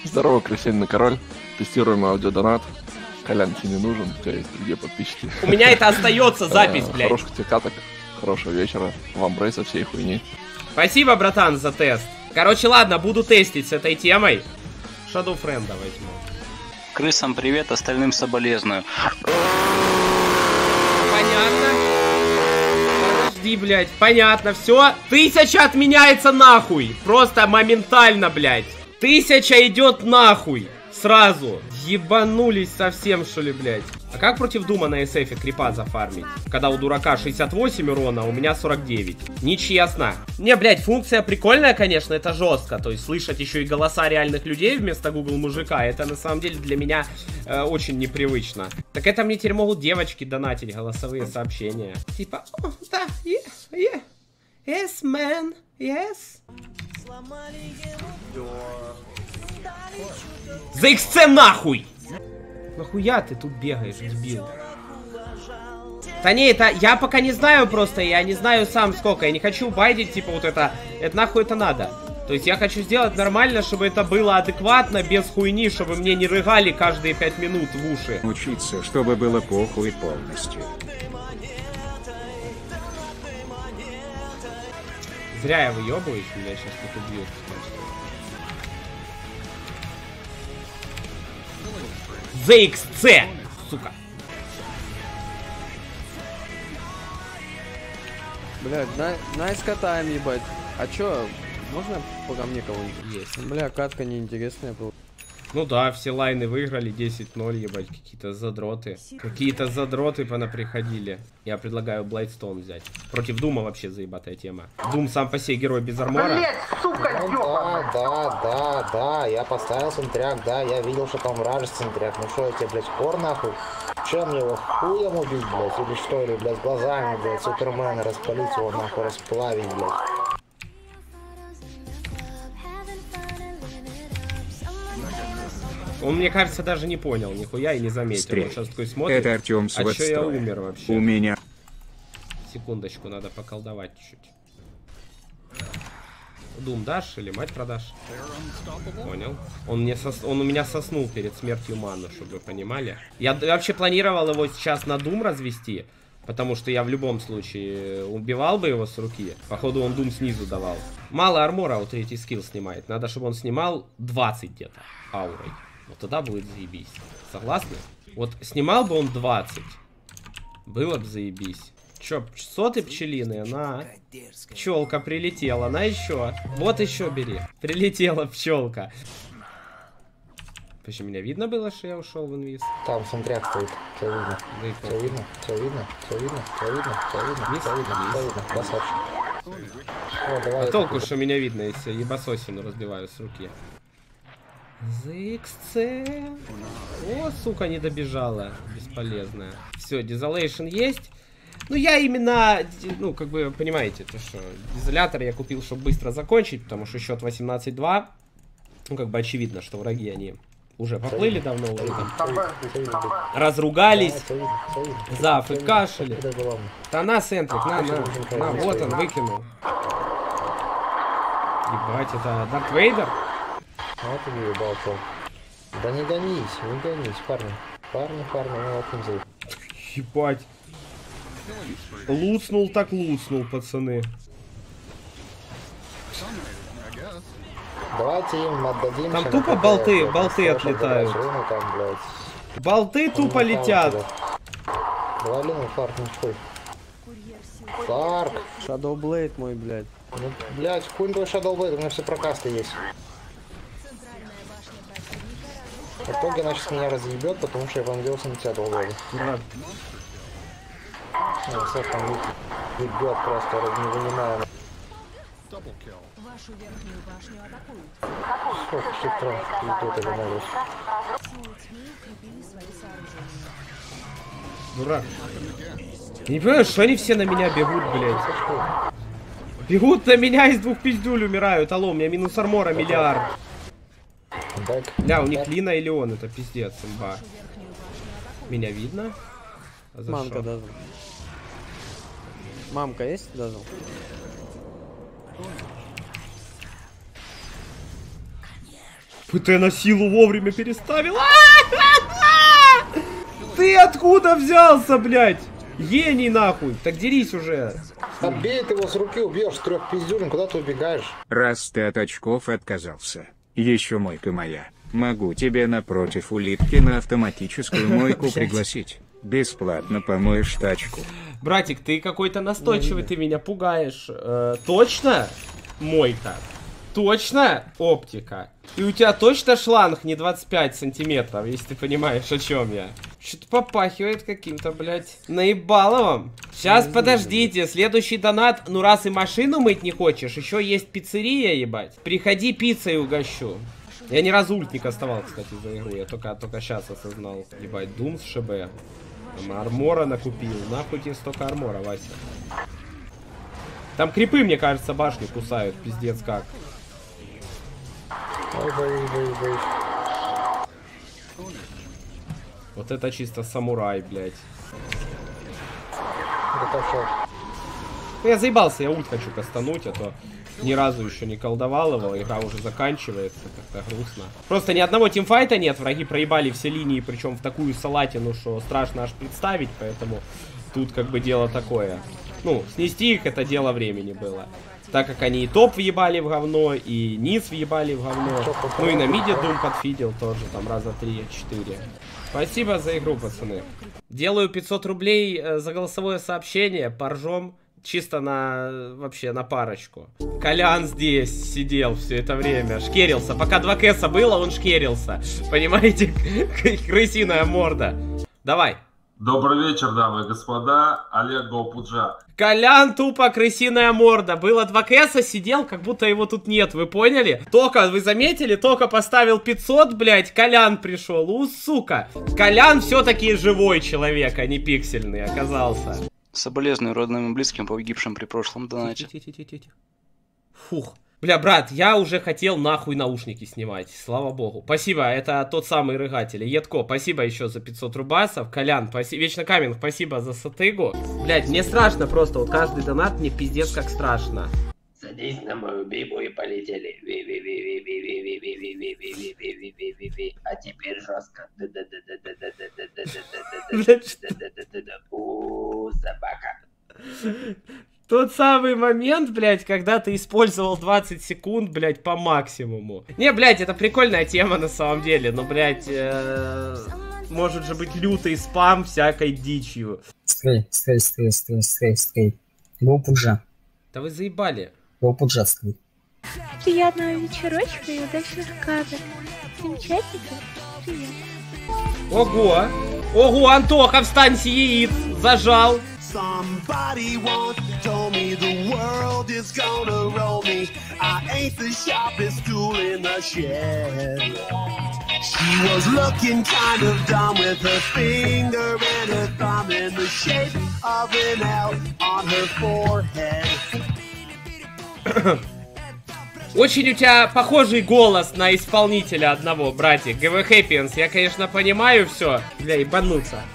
Здорово, крысиный король. Тестируем аудиодонат. Колян, тебе не нужен, у тебя есть другие подписчики. У меня это остается запись, блядь. Хороших тебе каток, хорошего вечера. Вам брейса всей хуйни. Спасибо, братан, за тест. Короче, ладно, буду тестить с этой темой. Shadow Friend возьму. Крысам привет, остальным соболезную. Понятно. Подожди, блядь. Понятно, все. 1000 отменяется нахуй. Просто моментально, блядь. 1000 идет нахуй. Сразу. Ебанулись совсем, что ли, блядь. А как против Дума на SF крипа зафармить? Когда у дурака 68 урона, а у меня 49. Нечестно. Не, блядь, функция прикольная, конечно, это жестко. То есть слышать еще и голоса реальных людей вместо Google мужика, это на самом деле для меня очень непривычно. Так это мне теперь могут девочки донатить голосовые сообщения. Типа, о, да, yes, man, yes. За XC нахуй! Нахуя ты тут бегаешь, дебил? Да не, это я пока не знаю просто, я не знаю сам сколько. Я не хочу байдить, типа вот это нахуй это надо. То есть я хочу сделать нормально, чтобы это было адекватно, без хуйни, чтобы мне не рыгали каждые 5 минут в уши. Учиться, чтобы было похуй полностью. Зря я выебываюсь, меня сейчас тут убьют. ZXC, сука. Блядь, найс катаем, ебать. А чё, можно по мне кого-нибудь? Есть. Бля, катка неинтересная была. Ну да, все лайны выиграли 10-0, ебать, какие-то задроты. Какие-то задроты понаприходили. Я предлагаю Блайдстоун взять. Против Дума вообще заебатая тема. Дум сам по себе герой без армора. Блять, сука, Да, я поставил центряк, да, я видел, что там вражий центряк. Ну что, я тебе, блядь, кор нахуй? Чем мне его хуем убить, блядь, или что, или, блядь, глазами, блядь, Супермена распалить его, нахуй, расплавить, блядь. Он, мне кажется, даже не понял, нихуя и не заметил. Он сейчас такой смотрит. Это Артем с а чё я умер вообще? У меня. Секундочку, надо поколдовать чуть-чуть. Дум дашь или мать продашь? Понял. Он у меня соснул перед смертью ману, чтобы вы понимали. Я вообще планировал его сейчас на Дум развести, потому что я в любом случае убивал бы его с руки. Походу он Дум снизу давал. Мало армора у третий скилл снимает. Надо, чтобы он снимал 20 где-то аурой. Вот тогда будет заебись. Согласны? Вот снимал бы он 20. Было бы заебись. Чё, соты пчелиные? На. Пчелка прилетела. На еще. Вот еще бери. Прилетела пчелка. Почему меня видно было, что я ушел в инвиз? Там центряк стоит. Все видно. Все видно, все видно, все видно, все видно, все видно, все видно, все видно. Красавчик. А толку, что меня видно, если я ебасосину разбиваю с руки. ZXC. О, сука, не добежала. Бесполезная. Все, Desolation есть. Ну, я именно, ну, как бы, понимаете, то, что изолятор я купил, чтобы быстро закончить, потому что счет 18-2. Ну, как бы очевидно, что враги, они уже поплыли давно, уже там разругались, зафыкашили. Да на, Сентрик, на, вот он, выкинул. Ебать, это Дарт Вейдер? Вот и ебал, пол. Да не гонись, парни. Парни, ну вот он. Ебать. Луцнул так луцнул, пацаны. Давайте им отдадим. Там тупо болты отлетают. Болты тупо летят. Давай, фарк, не хуй. Фарк. Shadow Blade мой, блядь. Ну, блядь, хуй твой Shadow Blade, у меня все прокасты есть. В итоге она сейчас меня разъебет, потому что я понадеялся на тебя долго. Все там ебет просто, не вынимая. Вашу верхнюю башню атакуют. Сколько шитров идет или можешь? Дурак. Я не понимаю, что они все на меня бегут, блядь. Бегут на меня, из двух пиздюль умирают. Алло, у меня минус армора миллиард. Бля, у них Лина или он, это пиздец, имба. Меня видно? А Мамка даже. Мамка есть даже? ФТ на силу вовремя переставил. Ты откуда взялся, блядь? Гений нахуй. Так дерись уже. Отбей ты его с руки, убьешь 3 пиздюлин, куда ты убегаешь? Раз ты от очков отказался, еще мойка моя. Могу тебе напротив улитки на автоматическую мойку пригласить. Бесплатно помоешь тачку. Братик, ты какой-то настойчивый, ты меня пугаешь. Точно мойка? Точно оптика? И у тебя точно шланг не 25 сантиметров, если ты понимаешь, о чем я. Что-то попахивает каким-то, блядь, наебаловым. Сейчас, подождите, следующий донат. Ну, раз и машину мыть не хочешь, еще есть пиццерия, ебать. Приходи, пиццей угощу. Я ни разу ульт не кастовал, кстати, за игру. Я только сейчас осознал. Ебать, Дум с ШБ. Там армора накупил. Нахуй тебе столько армора, Вася. Там крипы, мне кажется, башню кусают. Пиздец как. Ой, боюсь. Вот это чисто самурай, блядь. Ну, я заебался, я ульт хочу кастануть, а то ни разу еще не колдовал его. Игра уже заканчивается, как-то грустно. Просто ни одного тимфайта нет, враги проебали все линии, причем в такую салатину, что страшно аж представить, поэтому тут как бы дело такое. Ну, снести их это дело времени было. Так как они и топ въебали в говно, и низ въебали в говно. Ну и на миде Дум подфидел тоже, там раза 3-4. Спасибо за игру, пацаны. Делаю 500 рублей за голосовое сообщение, поржем. Чисто на, вообще, на парочку. Колян здесь сидел все это время, шкерился. Пока 2 кэса было, он шкерился. Понимаете, крысиная морда. Давай. Добрый вечер, дамы и господа. Олег Гоупуджа. Колян тупо крысиная морда. Было 2 кэса, сидел, как будто его тут нет, вы поняли? Только, вы заметили, только поставил 500, блядь, Колян пришел. У, сука. Колян все-таки живой человек, а не пиксельный оказался. Соболезную родным и близким, погибшим при прошлом донате. Фух. Бля, брат, я уже хотел нахуй наушники снимать, слава богу. Спасибо, это тот самый рыгатель. Едко, спасибо еще за 500 рубасов. Колян, Вечно Каменг, спасибо за сатыгу. Блядь, мне страшно просто, вот каждый донат мне пиздец как страшно. Садись на мою бибу и полетели. А теперь жестко. Собака. Тот самый момент, блядь, когда ты использовал 20 секунд, блядь, по максимуму. Не, блядь, это прикольная тема на самом деле, но, блядь, может же быть лютый спам всякой дичью. Стрей. Гоупуджа. Да вы заебали. Гоупуджа, стрей. Приятного вечерочка и удачных кадров. Замечательно. Привет. Ого! Ого, Антоха, встань с яиц! Зажал! Somebody once told me the world is gonna roll me. I ain't the sharpest tool in the shed. She was looking kind of dumb with her finger and her thumb in the shape of an L on her forehead. Очень у тебя похожий голос на исполнителя одного, братик. ГВ Хэппинс, я, конечно, понимаю все. Бля, ебануться.